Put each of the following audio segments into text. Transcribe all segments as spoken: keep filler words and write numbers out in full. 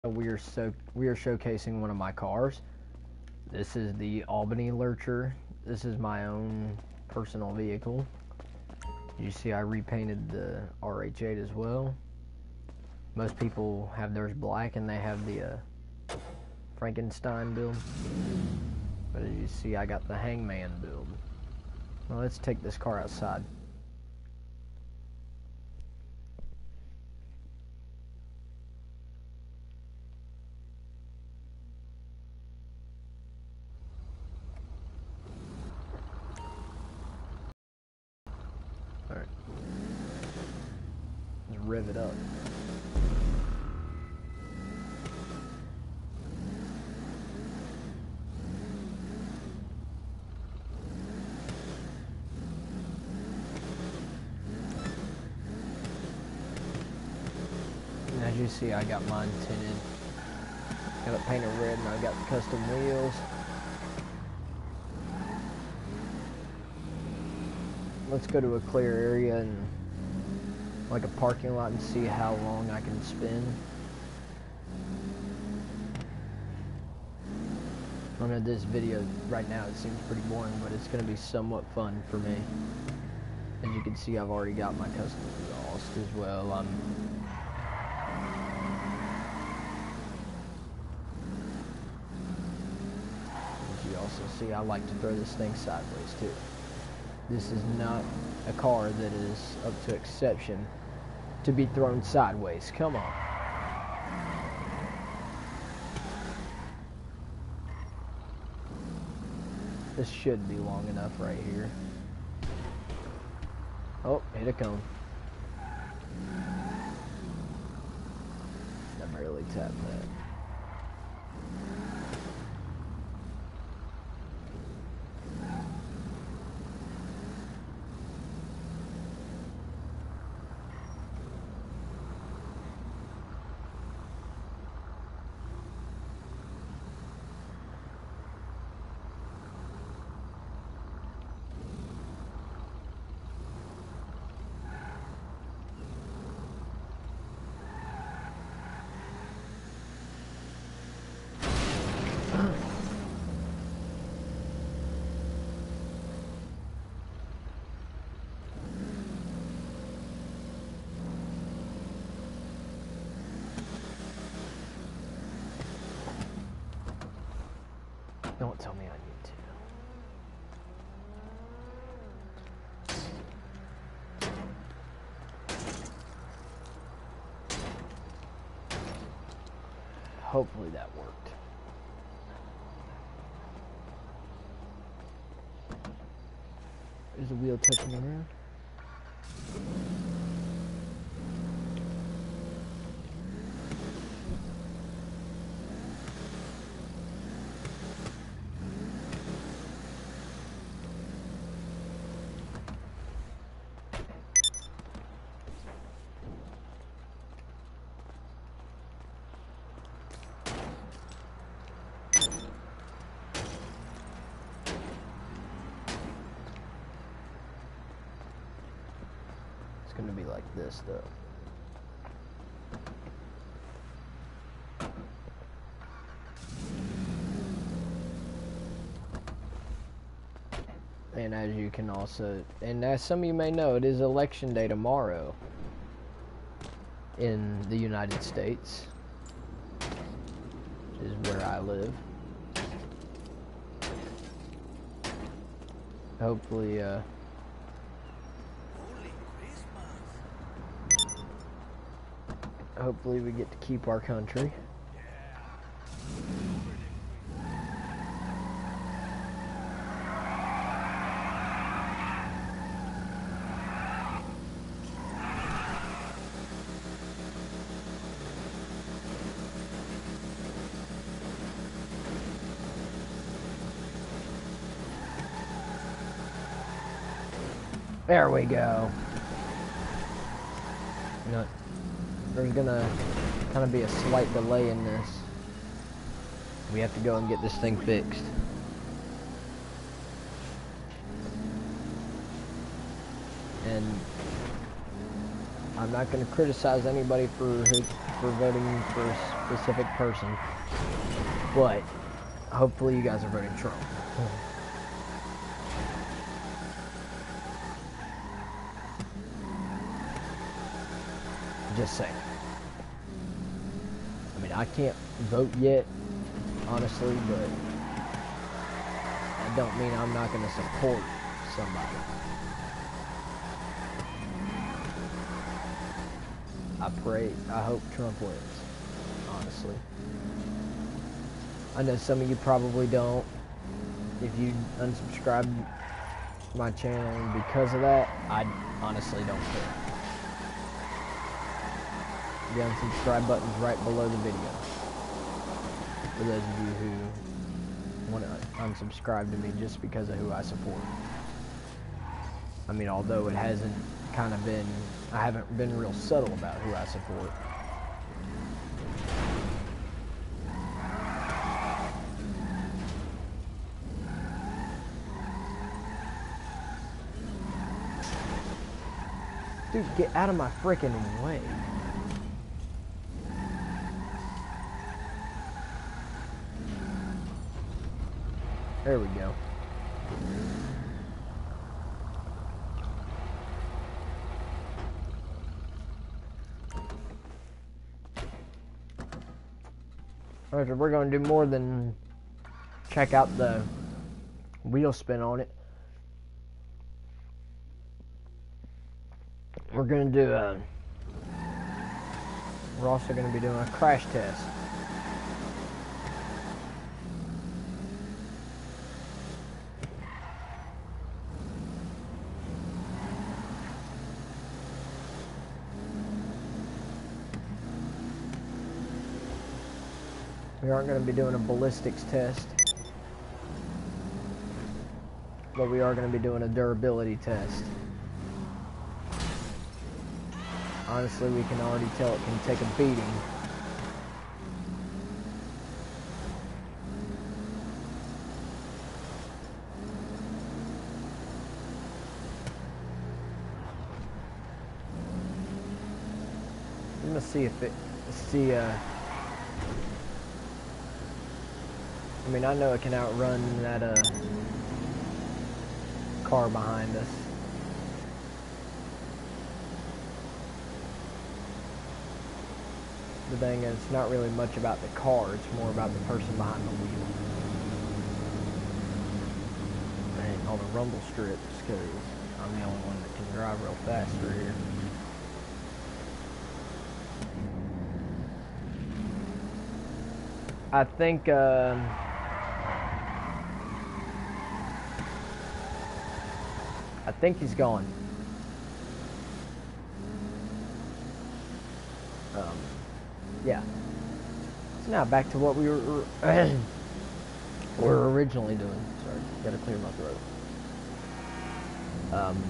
we are so we are showcasing one of my cars. This is the Albany Lurcher. This is my own personal vehicle. You see I repainted the R H eight as well. Most people have theirs black and they have the uh, Frankenstein build. But as you see, I got the Hangman build. Well, let's take this car outside. Alright. Let's rev it up. And as you see, I got mine tinted. Got it painted red and I got the custom wheels. Let's go to a clear area and like a parking lot and see how long I can spin. I know this video right now it seems pretty boring, but it's going to be somewhat fun for me. As you can see, I've already got my custom exhaust as well. I'm as you also see, I like to throw this thing sideways too. This is not a car that is up to exception to be thrown sideways. Come on. This should be long enough right here. Oh, hit a cone. I barely tapped that. Don't tell me I need to. Hopefully that worked. There's a wheel touching the ground. It's going to be like this, though. And as you can also, and as some of you may know, it is election day tomorrow in the United States, which is where I live. Hopefully, uh, hopefully we get to keep our country. There we go. You know, there's gonna kind of be a slight delay in this. We have to go and get this thing fixed. And I'm not going to criticize anybody for who, for voting for a specific person, but hopefully you guys are voting Trump. Just saying. I mean, I can't vote yet, honestly, but that don't mean I'm not going to support somebody. I pray, I hope Trump wins, honestly. I know some of you probably don't. If you unsubscribe my channel because of that, I honestly don't care. The unsubscribe button's right below the video. For those of you who want to unsubscribe to me just because of who I support. I mean, although it hasn't kind of been, I haven't been real subtle about who I support. Dude, get out of my freaking way. There we go. Alright, so we're going to do more than check out the wheel spin on it. We're going to do a... We're also going to be doing a crash test. We aren't going to be doing a ballistics test, but we are going to be doing a durability test. Honestly, we can already tell it can take a beating. I'm going to see if it, see, uh, I mean, I know it can outrun that uh, car behind us. The thing is, it's not really much about the car, it's more about the person behind the wheel. And all the rumble strips, because I'm the only one that can drive real fast through here. I think, uh, I think he's gone. Um, yeah. So now back to what we were, were originally doing. Sorry, gotta clear my throat. Um,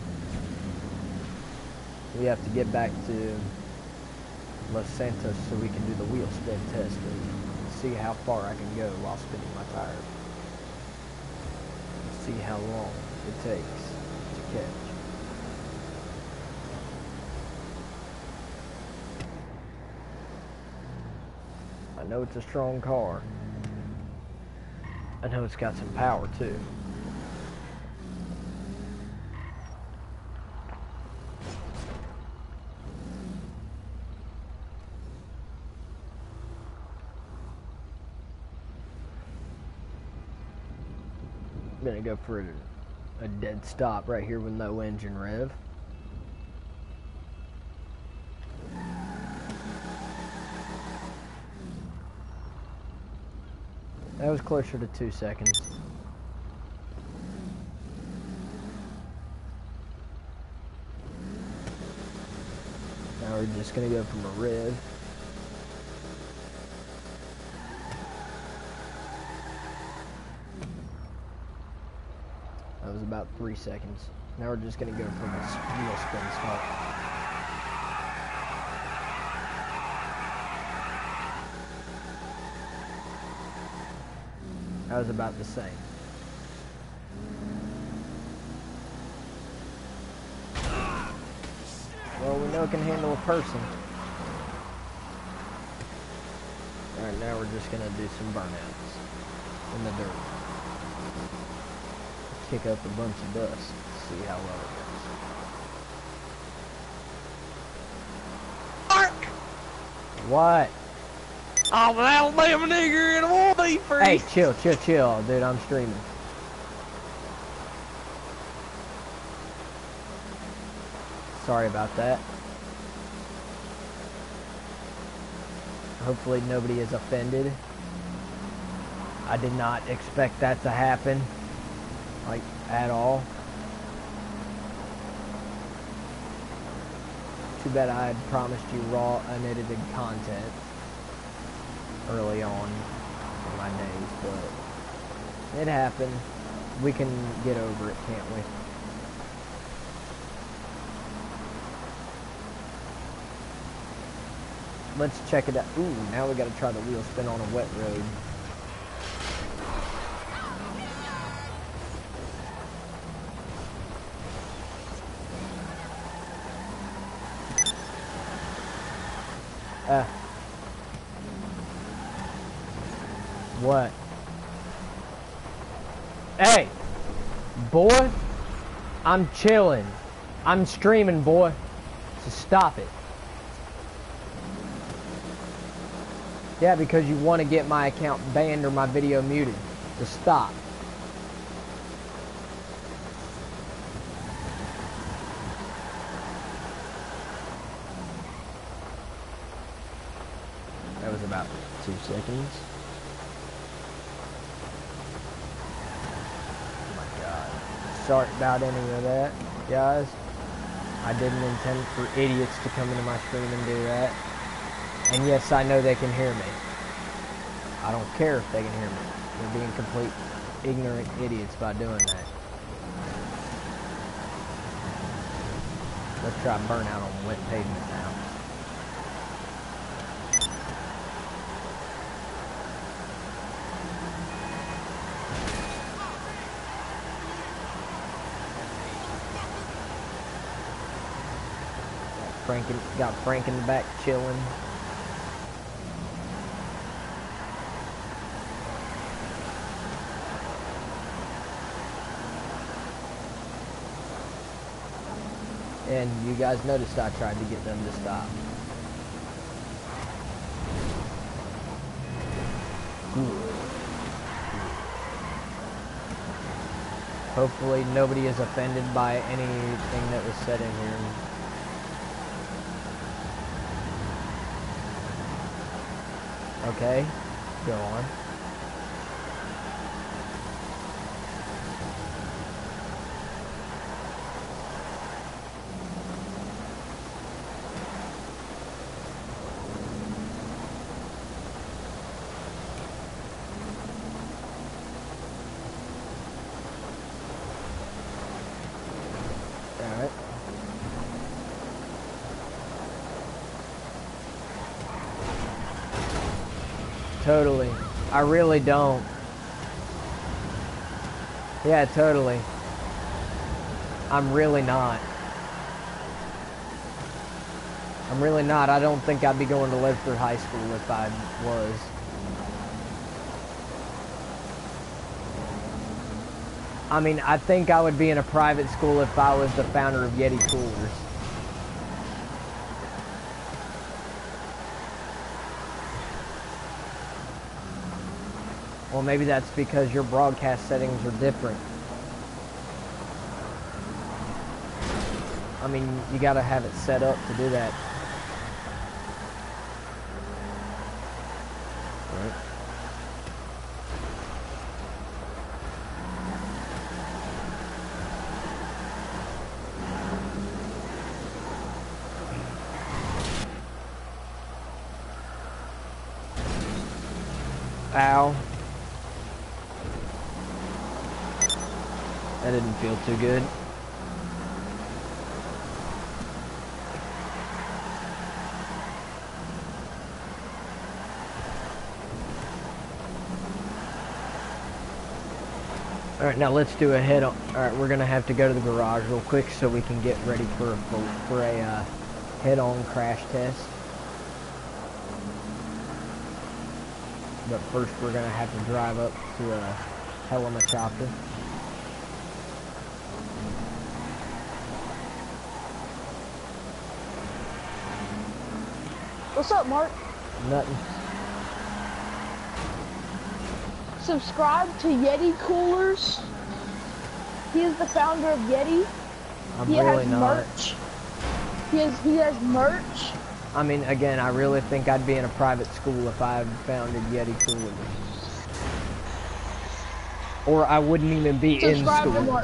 we have to get back to Los Santos so we can do the wheel spin test and see how far I can go while spinning my tires. See how long it takes to catch. I know it's a strong car. I know it's got some power too. I'm gonna go for a, a dead stop right here with no engine rev. That was closer to two seconds. Now we're just gonna go from a rev. That was about three seconds. Now we're just gonna go from a wheel spin start. That was about the same. Well, we know it can handle a person. Alright, now we're just gonna do some burnouts in the dirt. Kick up a bunch of dust. See how well it goes. Mark! What? I'm an Alabama nigger and I want to be free. Hey, chill, chill, chill, dude. I'm streaming. Sorry about that. Hopefully nobody is offended. I did not expect that to happen. Like, at all. Too bad I had promised you raw, unedited content early on in my days, but it happened. We can get over it, can't we? Let's check it out. Ooh, now we gotta try the wheel spin on a wet road. Uh. What? Hey! Boy! I'm chilling. I'm streaming, boy. So stop it. Yeah, because you want to get my account banned or my video muted. So stop. That was about two seconds. Oh my god. Sorry about any of that, guys. I didn't intend for idiots to come into my stream and do that. And yes, I know they can hear me. I don't care if they can hear me. They're being complete ignorant idiots by doing that. Let's try burnout on wet pavement now. Frank in, got Frank in the back chilling. And you guys noticed I tried to get them to stop. Good. Hopefully nobody is offended by anything that was said in here. Okay, go on. Alright. Totally. I really don't. Yeah, totally. I'm really not. I'm really not. I don't think I'd be going to Ledford High School if I was. I mean, I think I would be in a private school if I was the founder of Yeti Coolers. Well, maybe that's because your broadcast settings are different. I mean, you gotta have it set up to do that. Right. Ow. That didn't feel too good. Alright, now let's do a head on. Alright, we're gonna have to go to the garage real quick so we can get ready for a, for a uh, head-on crash test. But first we're gonna have to drive up to a helicopter. What's up, Mark? Nothing. Subscribe to Yeti Coolers. He is the founder of Yeti. I'm he really has not. merch. He has he has merch. I mean, again, I really think I'd be in a private school if I had founded Yeti Coolers. Or I wouldn't even be Subscribe in to school. Mark.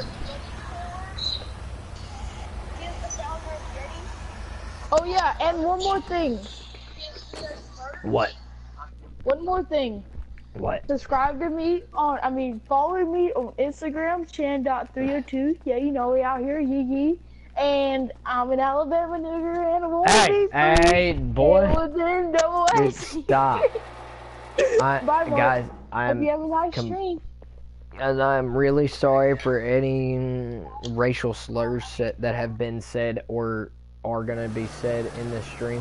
Oh yeah, and one more thing. What? One more thing. What? Subscribe to me on, I mean, follow me on Instagram, chan dot three oh two. Yeah, you know, we out here, yee yee. And I'm an Alabama nigger and a wanna Hey, be free. hey, boy. And within double Dude, A. stop. I, Bye, Mark. guys, Hope I'm, you have a nice com- stream. guys, I'm really sorry for any racial slurs that that have been said or are gonna be said in this stream.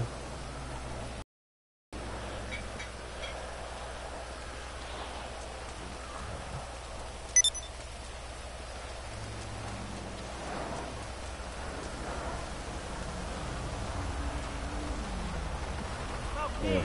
Yeah.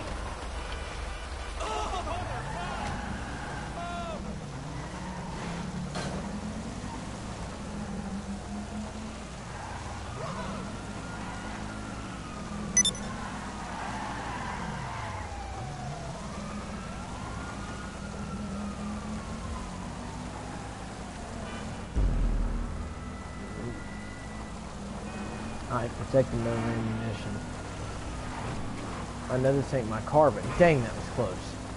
Alright, protecting no ammunition. I know this ain't my car, but dang, that was close.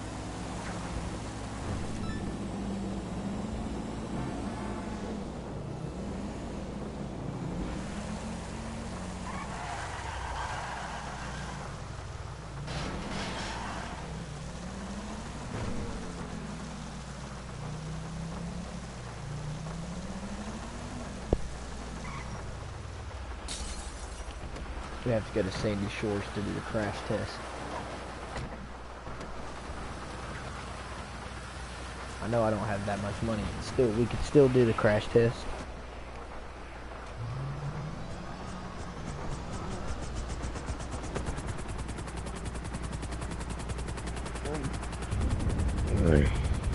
We have to go to Sandy Shores to do the crash test. I know I don't have that much money, but still, we could still do the crash test. Alright.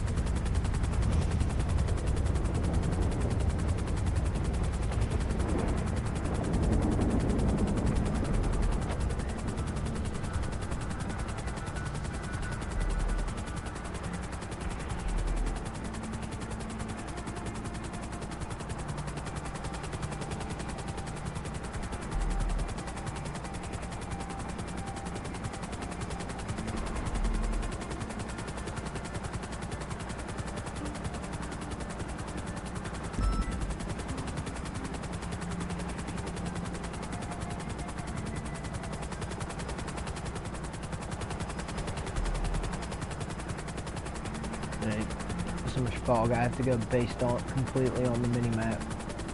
Hey, so much fog, I have to go based on completely on the mini map.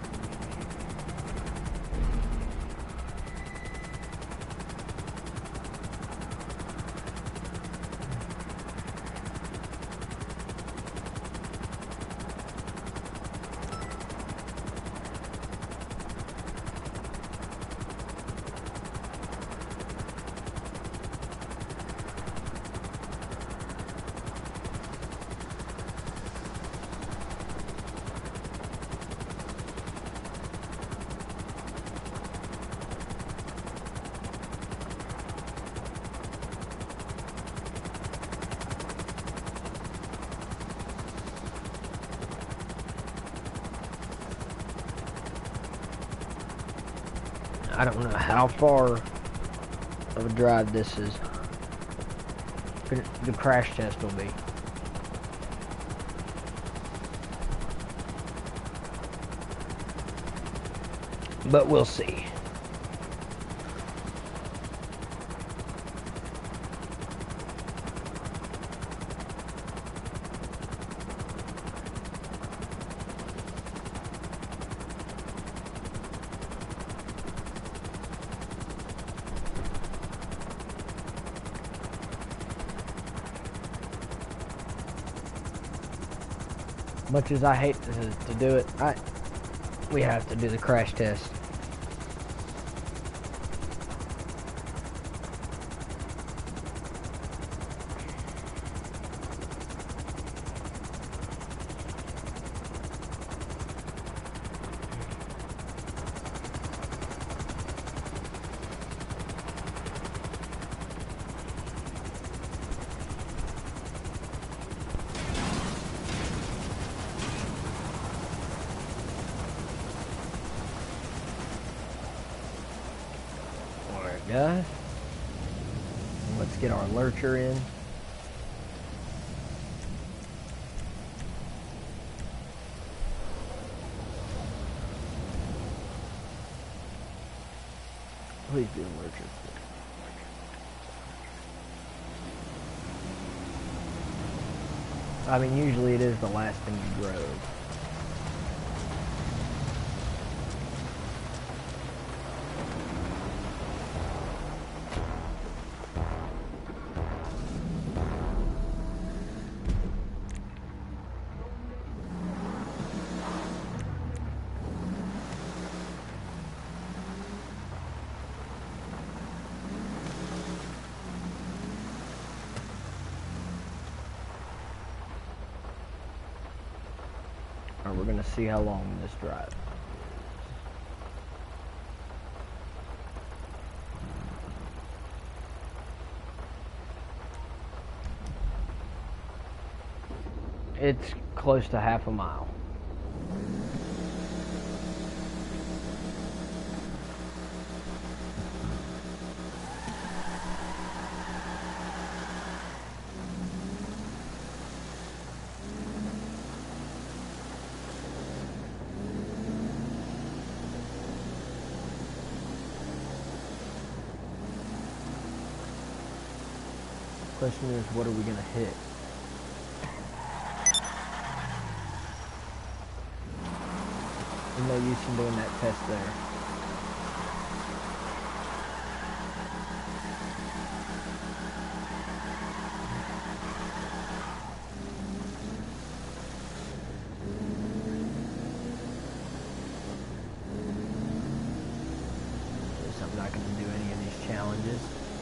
I don't know how far of a drive this is. The crash test will be. But we'll see. Much as I hate to, to do it, I we have to do the crash test. Guys, let's get our lurcher in. Please do lurcher. I mean, usually it is the last thing you grow. We're going to see how long this drive. It's close to half a mile. Question is, what are we gonna hit? There's no use in doing that test there. Guess I'm not gonna do any of these challenges.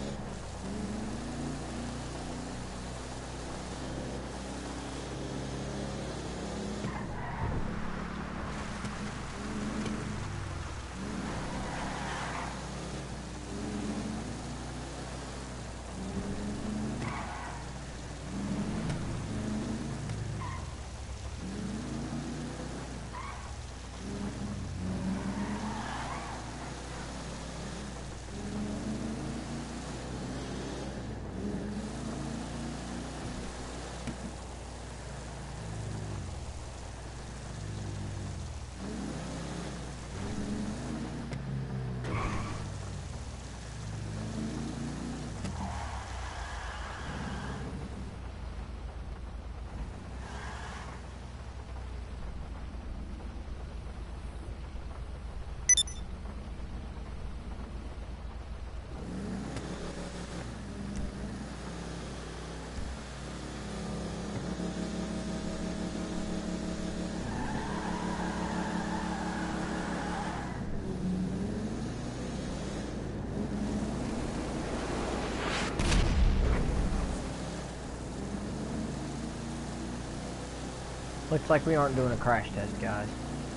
Looks like we aren't doing a crash test, guys.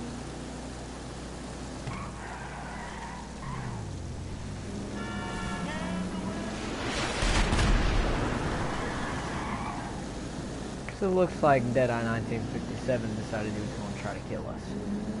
Because it looks like Deadeye nineteen fifty-seven decided he was going to try to kill us.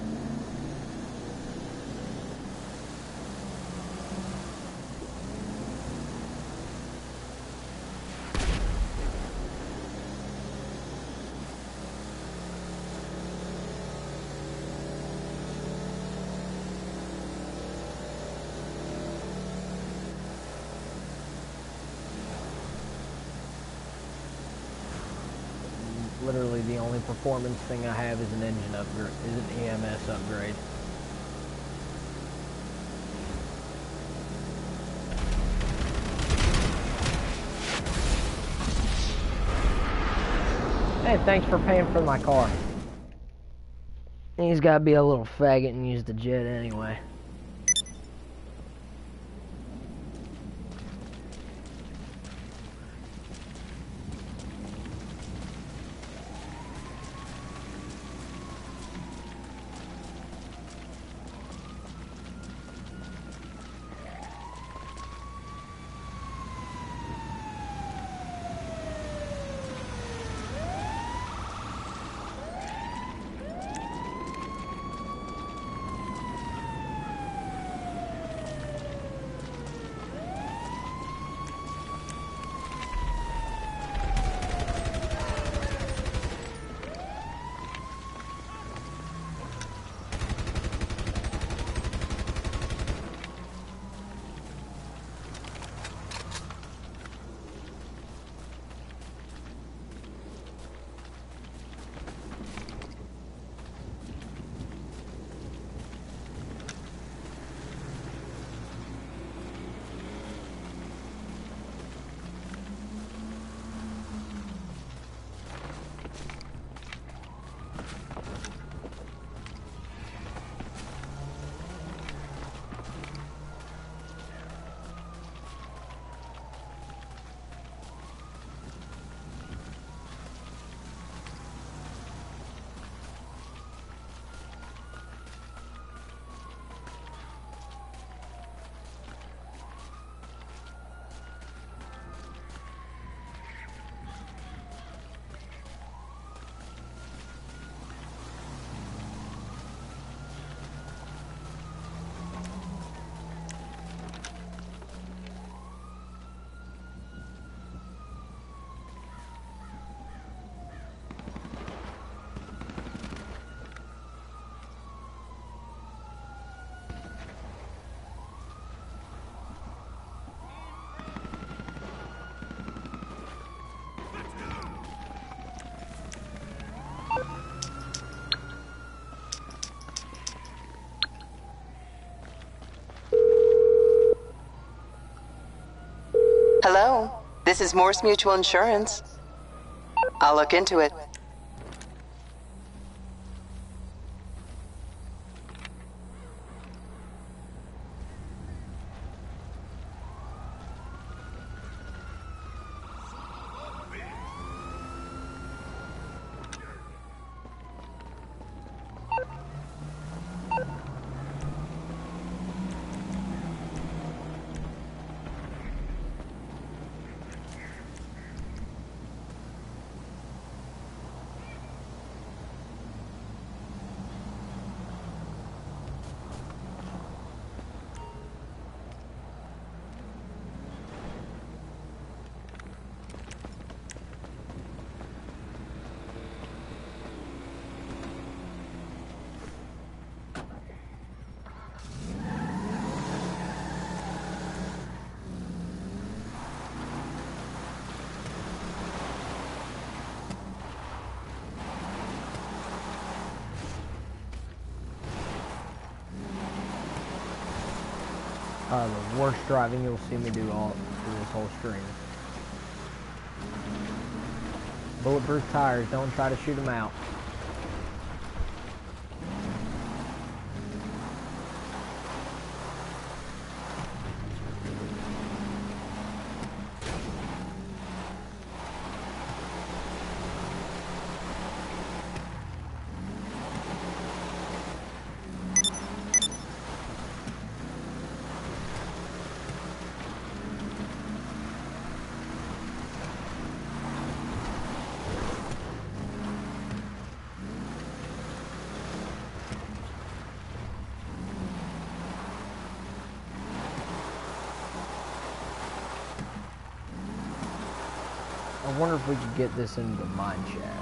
Literally the only performance thing I have is an engine upgrade, is an E M S upgrade. Hey, thanks for paying for my car. He's gotta be a little faggot and use the jet anyway. Hello, this is Morse Mutual Insurance. I'll look into it. Uh, the worst driving you'll see me do all through this whole stream. Bulletproof tires, don't try to shoot them out. I wonder if we could get this into the mine shaft.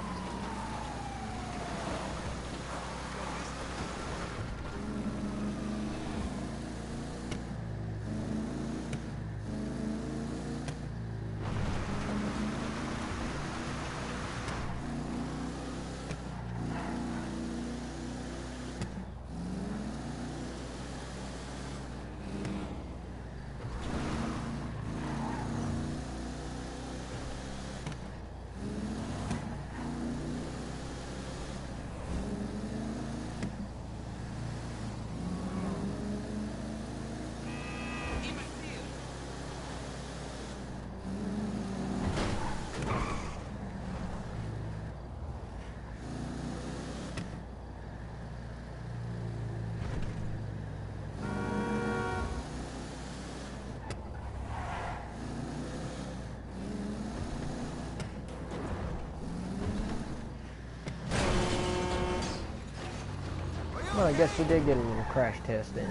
I guess we did get a little crash test in.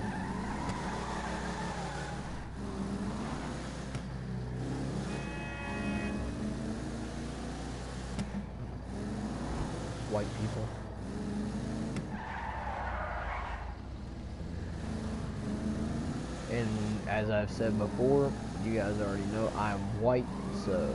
White people. And as I've said before, you guys already know I'm white, so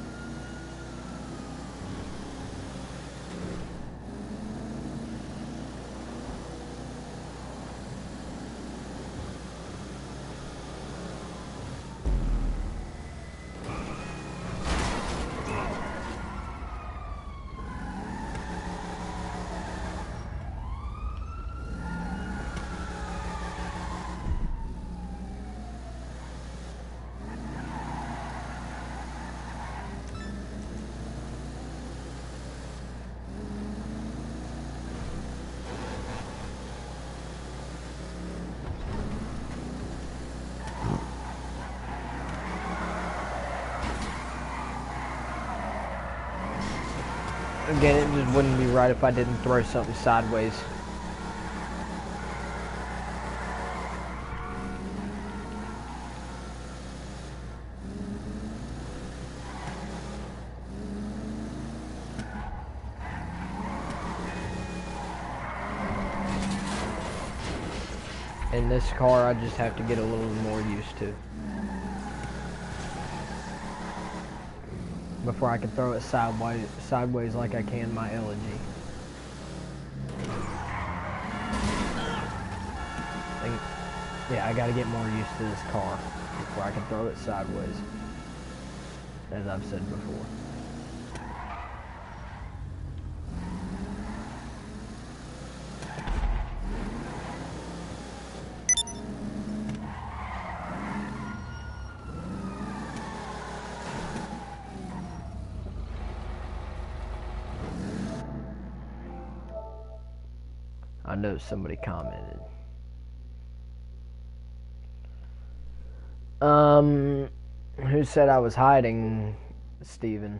again, it just wouldn't be right if I didn't throw something sideways. In this car, I just have to get a little more used to before I can throw it sideways, sideways like I can my elegy. And, yeah, I gotta get more used to this car before I can throw it sideways, as I've said before. I know somebody commented. Um, who said I was hiding, Steven?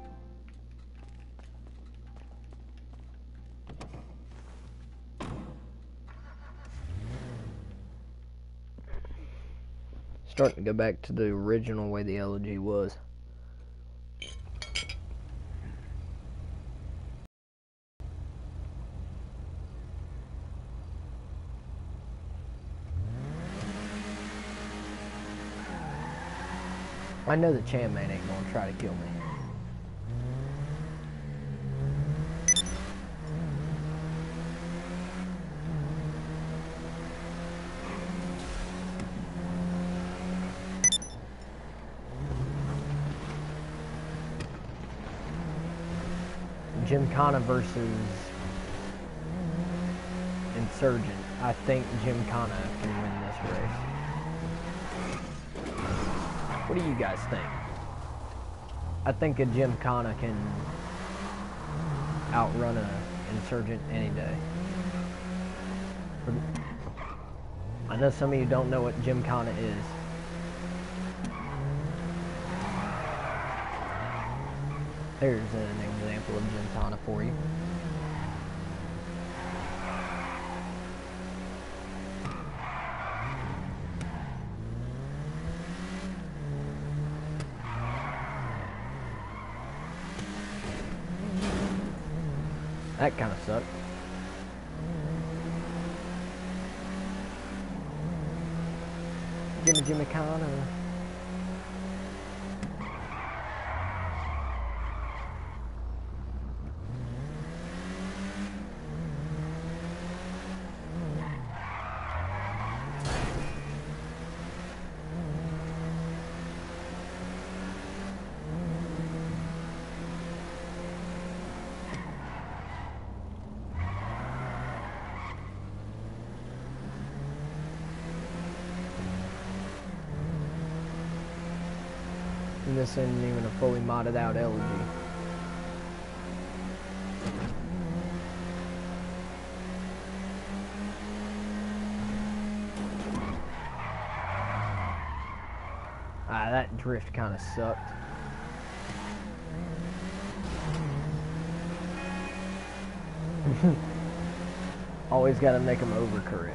Starting to go back to the original way the elegy was. I know the Chan Man ain't gonna try to kill me. Gymkhana versus Insurgent. I think Gymkhana can win this race. What do you guys think? I think a Gymkhana can outrun a Insurgent any day. I know some of you don't know what Gymkhana is. There's an example of Gymkhana for you. That kind of sucked. Jimmy Jimmy Kana. And this isn't even a fully modded out elegy. Ah, that drift kind of sucked. Always got to make them overcorrect.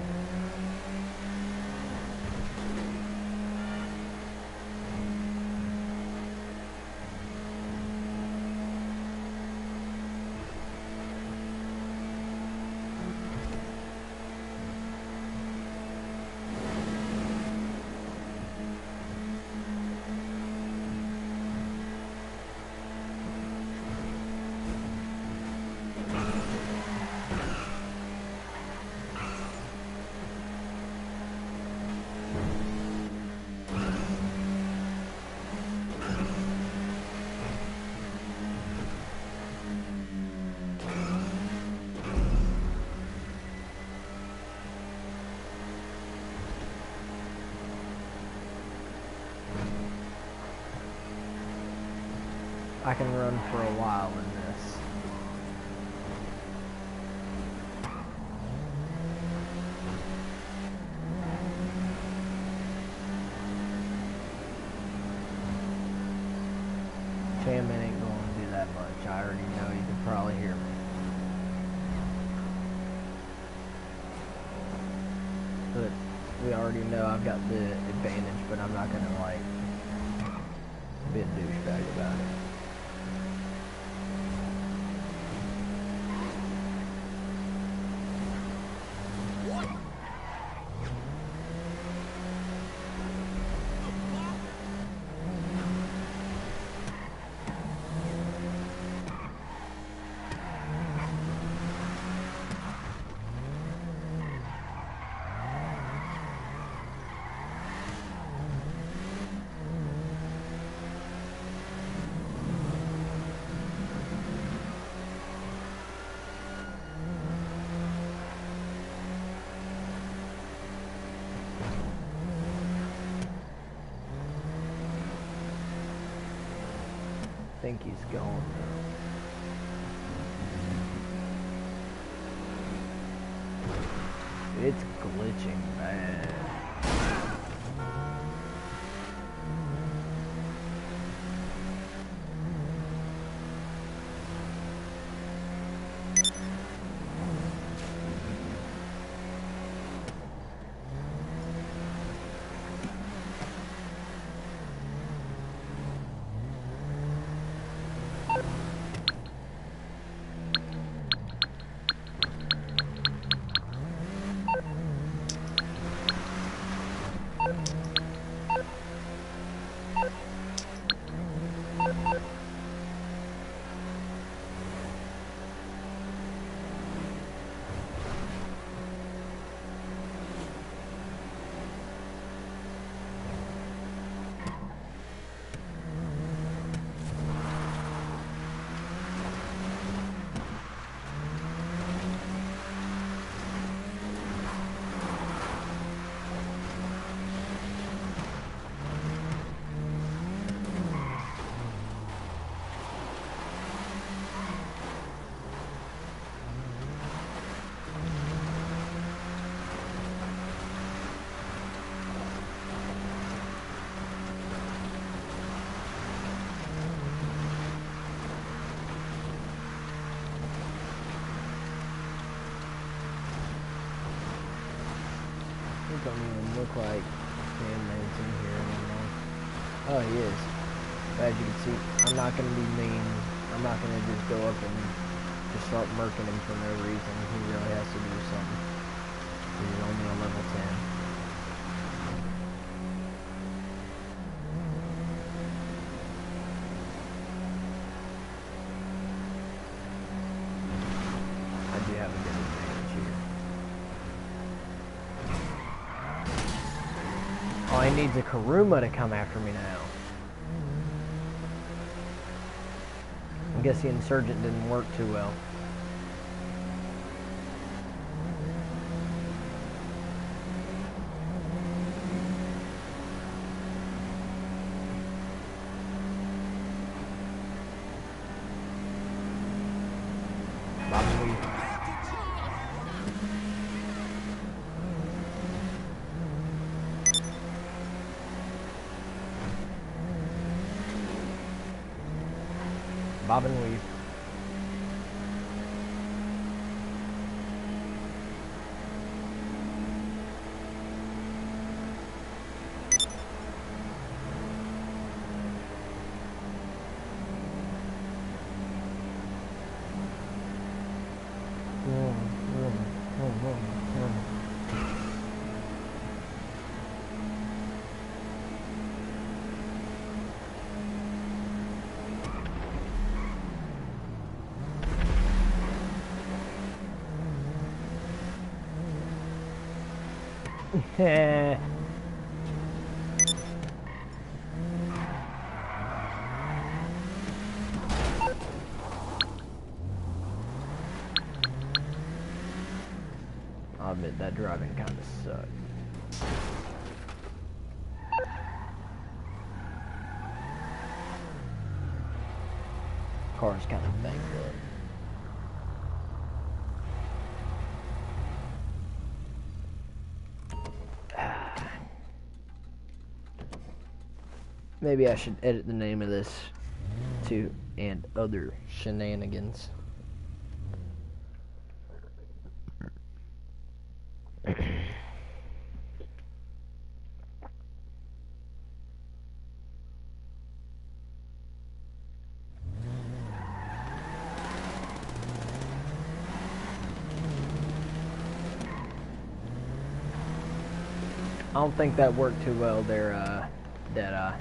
I can run for a while in this. Chairman ain't going to do that much. I already know you can probably hear me. But we already know I've got the advantage, but I'm not going to like be a douchebag about it. I think he's gone now. It's glitching bad. It don't even look like Sandman's in here anymore. Oh, he is. As you can see, I'm not going to be mean. I'm not going to just go up and just start murking him for no reason. He really has to do something. He's only on level ten. I do have a good advantage here. Oh, he needs a Karuma to come after me now. I guess the Insurgent didn't work too well. Probably. Bob and weave. come on, come on. Heh. I'll admit that driving kind of sucked. Car's kind of banged up. Maybe I should edit the name of this to "and other shenanigans." I don't think that worked too well there, uh, Deadeye.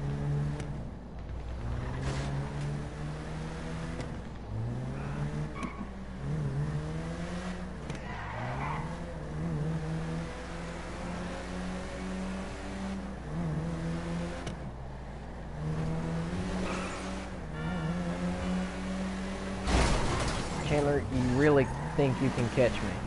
Chandler, you really think you can catch me?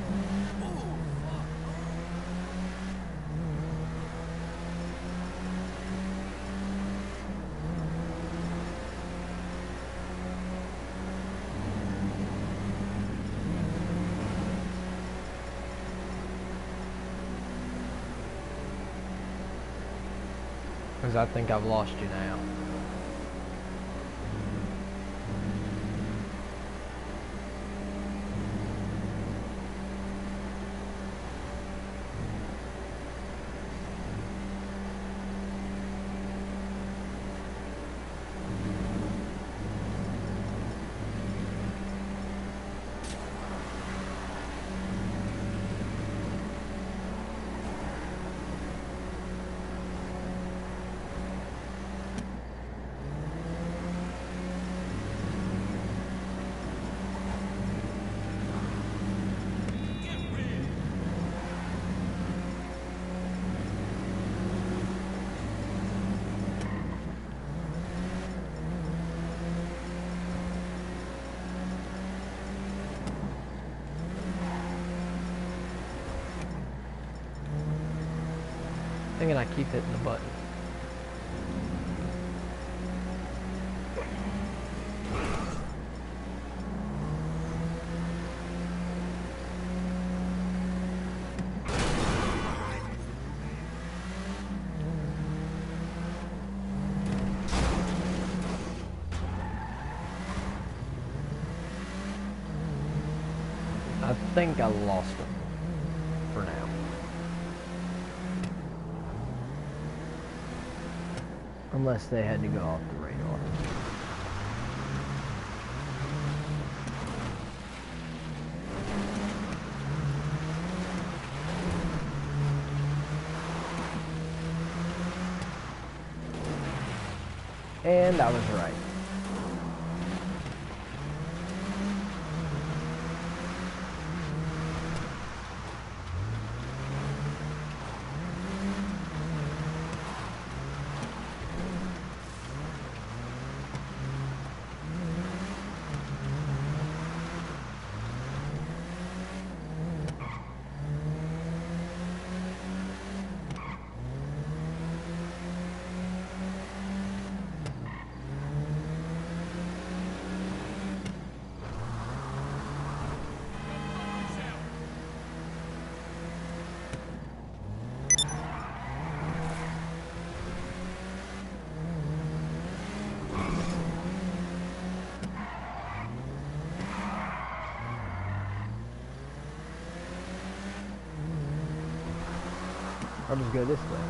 Because I think I've lost you now. Thinking I keep hitting the button. I think I lost him for now. Unless they had to go off the radar. And I was right. I'll just go this way.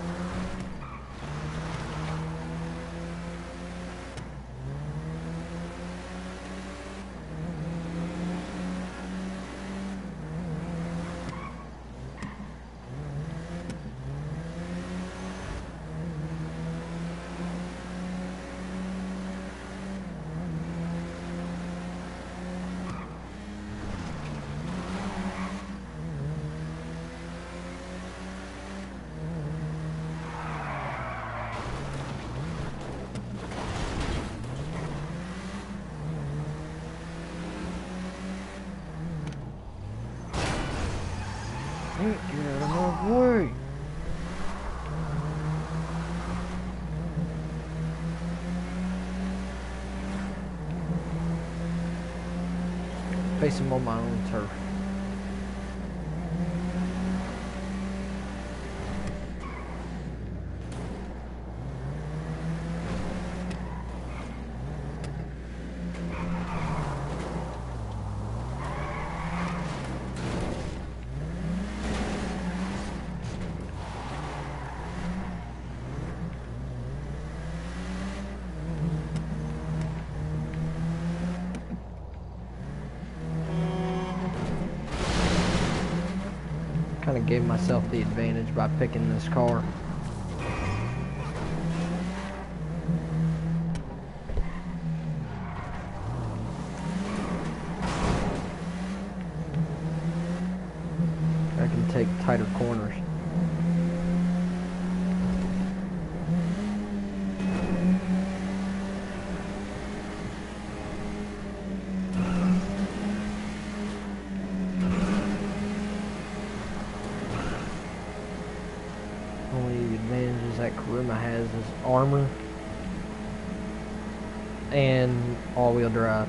Get out of my way. Face him on my own turf. Kind of gave myself the advantage by picking this car. I can take tighter corners. Has is armor and all-wheel drive.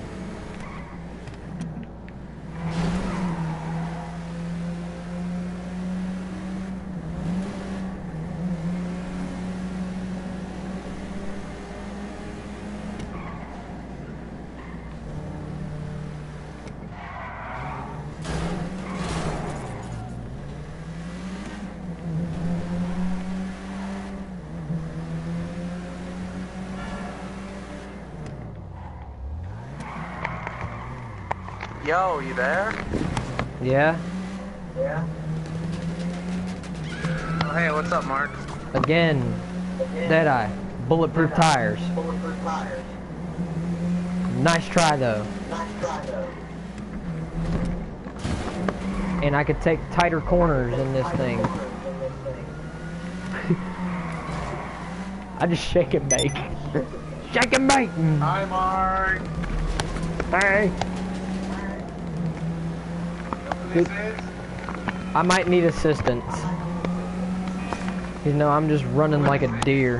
Yo, you there? Yeah? Yeah. Oh, hey, what's up, Mark? Again, Deadeye. Bulletproof tires. Bulletproof tires. Nice try though. Nice try though. And I could take tighter corners in this thing. I just shake and bake. Shake and bake! Hi, Mark. Hey! This is? I might need assistance. You know, I'm just running like a deer.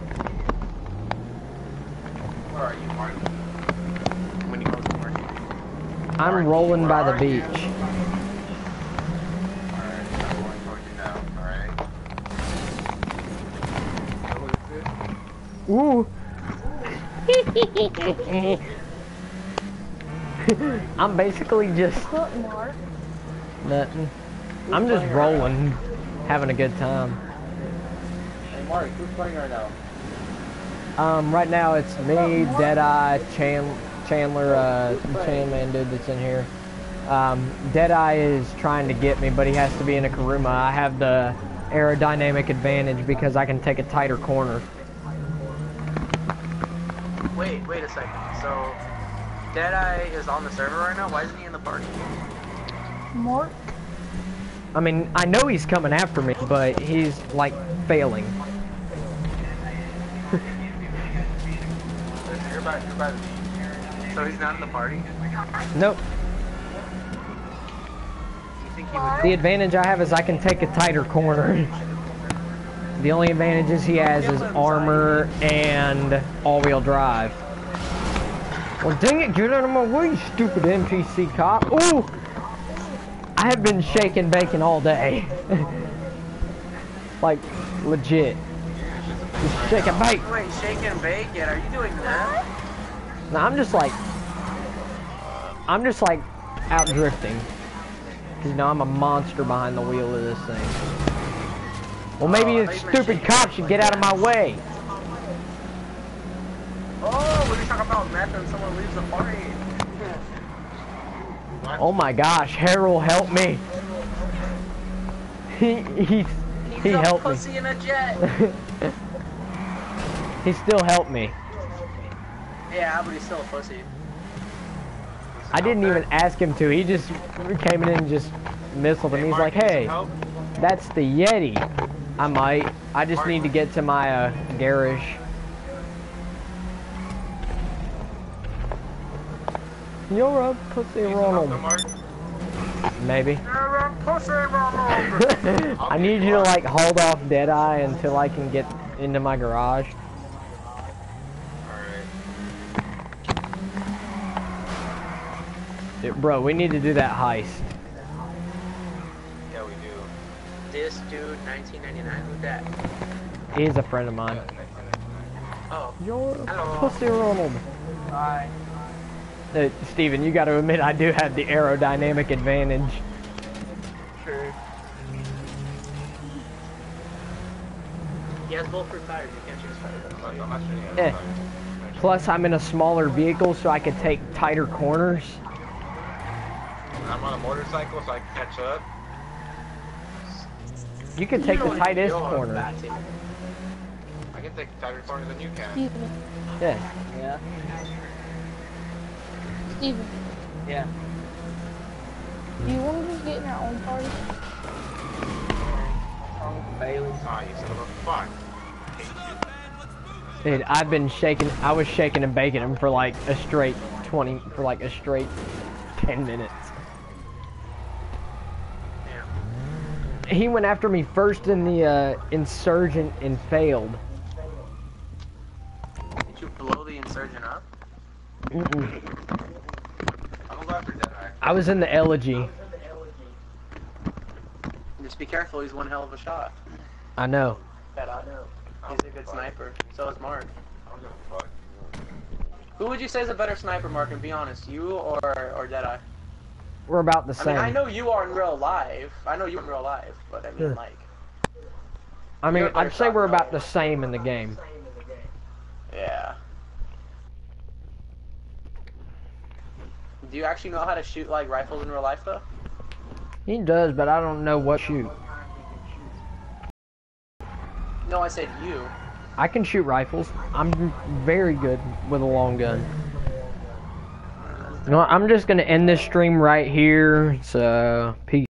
Where are you, Mark? When you go to Mark? I'm rolling by the beach. Alright, I'm going towards you now, alright? Ooh! I'm basically just Put Mark. nothing. I'm just rolling, having a good time. Hey, Mark, who's playing right now? Um, right now it's me, Deadeye, Chan Chandler, uh, Chandman dude that's in here. Um, Deadeye is trying to get me, but he has to be in a Kuruma. I have the aerodynamic advantage because I can take a tighter corner. Wait, wait a second. So, Deadeye is on the server right now? Why isn't he in the party? Mark. I mean, I know he's coming after me, but he's, like, failing. You're by, you're by the beach. So he's not in the party? Nope. You think he would The advantage I have is I can take a tighter corner. The only advantages he has is armor and all-wheel drive. Well, dang it, get out of my way, you stupid N P C cop. Ooh! I have been shaking bacon all day. Like, legit. Just shake and bake. Wait, shake and bake it? Are you doing that? No, I'm just like, I'm just like out drifting. Cause you know I'm a monster behind the wheel of this thing. Well, maybe Oh, I you thought you were stupid shaking cop it should like get out of this. my way. Oh, when you talk about meth and someone leaves the party. What? Oh my gosh, Harold, help me. He he he a helped me. pussy in a jet. He still helped me. Yeah, but he's still a pussy. I didn't even ask him to. He just came in and just missiled him. He's like, hey, that's the Yeti. I might. I just need to get to my uh, garage. You're a pussy, Ronald. Maybe. You're a Pussy Ronald! I need you to like hold off Deadeye until I can get into my garage. Dude, bro, we need to do that heist. Yeah, we do. This dude, nineteen ninety-nine, who's that? He's a friend of mine. Oh. You're Hello. Pussy Ronald. Bye. Uh, Steven, you gotta admit I do have the aerodynamic advantage. True. He has bulletproof tires, you can't choose tires. Yeah. Plus, I'm in a smaller vehicle, so I can take tighter corners. I'm on a motorcycle, so I can catch up. You can take You the know tightest you're corner. bad team. I can take tighter corners than you can. Steven. Yeah. Yeah. Steven. Yeah. Do you want to just get in our own party? Bailey. Ah, you son of a fuck. Dude, I've been shaking. I was shaking and baking him for like a straight twenty, for like a straight ten minutes. Yeah. He went after me first in the uh, insurgent and failed. Did you blow the insurgent up? Mm-mm. I'm gonna go after Deadeye. I was in the elegy. Just be careful, he's one hell of a shot. I know. That I know. He's a good sniper. So is Mark. I don't give a fuck. Who would you say is a better sniper, Mark, and be honest? You or, or Deadeye? We're about the I same. mean, I know you are in real life. I know you in real life, but I mean, Yeah. like... I mean, you're a better I'd say shot we're than about I the am. same in the game. Yeah. Do you actually know how to shoot, like, rifles in real life, though? He does, but I don't know what shoot. No, I said you. I can shoot rifles. I'm very good with a long gun. You know what, I'm just gonna end this stream right here. So, peace.